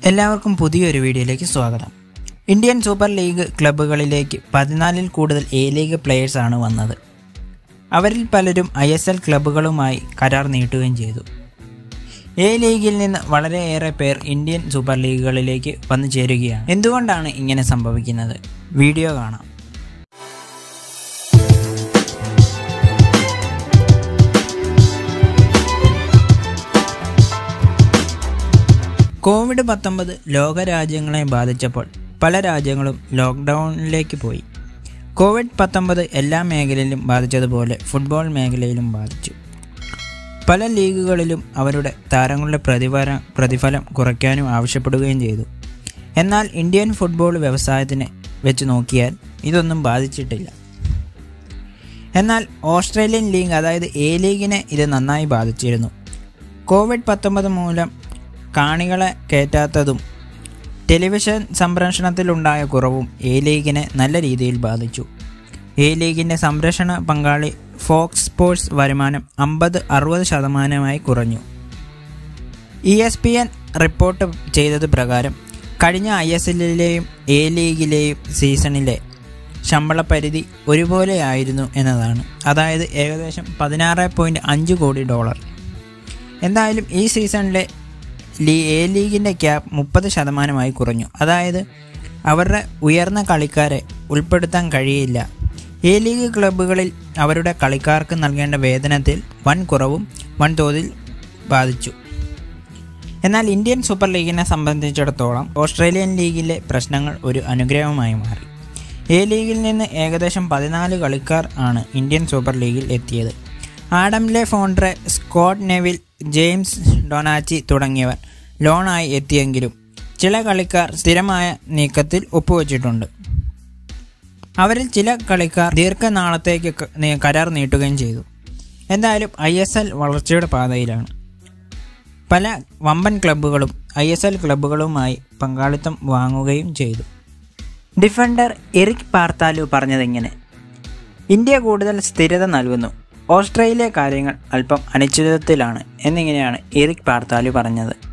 എല്ലാവർക്കും പുതിയൊരു വീഡിയോയിലേക്ക് സ്വാഗതം. ഇന്ത്യൻ സൂപ്പർ ലീഗ് ക്ലബ്ബുകളിലേക്ക് 14-ൽ കൂടുതൽ എ ലീഗ് പ്ലെയേഴ്സാണ് വന്നത്. അവരിൽ പലരും ISL ക്ലബ്ബുകളുമായി കരാർ നീട്ടുകയും ചെയ്തു. എ ലീഗിൽ നിന്ന് വളരെയേറെ പേർ ഇന്ത്യൻ സൂപ്പർ ലീഗുകളിലേക്ക് വന്നു ചേരുകയാണ്. എന്തുകൊണ്ടാണ് ഇങ്ങനെ സംഭവിക്കുന്നത്? വീഡിയോ കാണാം. COVID-19 ലോകരാജ്യങ്ങളെ ബാധിച്ചപ്പോൾ പല രാജ്യങ്ങളും ലോക്ക്ഡൗണിലേക്ക് പോയി. COVID-19 എല്ലാ മേഖലയിലും ബാധിച്ചതുപോലെ ഫുട്ബോൾ മേഖലയിലും ബാധിച്ചു. പല ലീഗുകളിലും അവരുടെ താരങ്ങളുടെ പ്രതിഫലം കുറയ്ക്കാനും ആവശ്യപ്പെടുകയും ചെയ്തു. എന്നാൽ ഇന്ത്യൻ ഫുട്ബോൾ വ്യവസായത്തിനെ വെച്ച് നോക്കിയാൽ ഇതൊന്നും ബാധിച്ചിട്ടില്ല. എന്നാൽ ഓസ്ട്രേലിയൻ ലീഗ്, അതായത് എ ലീഗിനെ ഇത് നന്നായി ബാധിച്ചിരുന്നു. COVID-19 മൂലം കാണികളെ കയറ്റാത്തതും ടെലിവിഷൻ സംപ്രേഷണത്തിലുണ്ടായ കുറവും എ ലീഗിനെ നല്ല രീതിയിൽ ബാധിച്ചു. എ ലീഗിൻ്റെ സംരക്ഷണ പങ്കാളി ഫോക്സ് സ്പോർട്സ് വരുമാനം 50-60% കുറഞ്ഞു. ESPN റിപ്പോർട്ട് ചെയ്തത് പ്രകാരം കഴിഞ്ഞ ISLലെയും എ ലീഗിലെയും സീസണിലെ ശമ്പള പരിധി ഒരുപോലെയായിരുന്നു എന്നതാണ്. അതായത് ഏകദേശം $16.5 കോടി. എന്തായാലും ഈ സീസണിലെ എ ലീഗിൻ്റെ ക്യാപ്പ് 30% കുറഞ്ഞു. അതായത് അവരുടെ ഉയർന്ന കളിക്കാരെ ഉൾപ്പെടുത്താൻ കഴിയില്ല. എ ലീഗ് ക്ലബ്ബുകളിൽ അവരുടെ കളിക്കാർക്ക് നൽകേണ്ട വേതനത്തിൽ വൻ കുറവും വൻതോതിൽ ബാധിച്ചു. എന്നാൽ ഇന്ത്യൻ സൂപ്പർ ലീഗിനെ സംബന്ധിച്ചിടത്തോളം ഓസ്ട്രേലിയൻ ലീഗിലെ പ്രശ്നങ്ങൾ ഒരു അനുഗ്രഹമായി മാറി. എ ലീഗിൽ നിന്ന് ഏകദേശം 14 കളിക്കാർ ആണ് ഇന്ത്യൻ സൂപ്പർ ലീഗിൽ എത്തിയത്. Adam Le Fondre, Scott Neville, James Donachie തുടങ്ങിയവർ ലോണായി എത്തിയെങ്കിലും ചില കളിക്കാർ സ്ഥിരമായ നീക്കത്തിൽ ഒപ്പുവെച്ചിട്ടുണ്ട്. അവരിൽ ചില കളിക്കാർ ദീർഘനാളത്തേക്ക് കരാർ നീട്ടുകയും ചെയ്തു. എന്തായാലും ISL വളർച്ചയുടെ പാതയിലാണ്. പല വമ്പൻ ക്ലബ്ബുകളും ISL ക്ലബ്ബുകളുമായി പങ്കാളിത്തം വാങ്ങുകയും ചെയ്തു. ഡിഫൻഡർ എറിക് പാർത്താലു പറഞ്ഞതെങ്ങനെ: ഇന്ത്യ കൂടുതൽ സ്ഥിരത നൽകുന്നു, ഓസ്ട്രേലിയ കാര്യങ്ങൾ അല്പം അനിശ്ചിതത്വത്തിലാണ് എന്നിങ്ങനെയാണ് എറിക് പാർത്താലു പറഞ്ഞത്.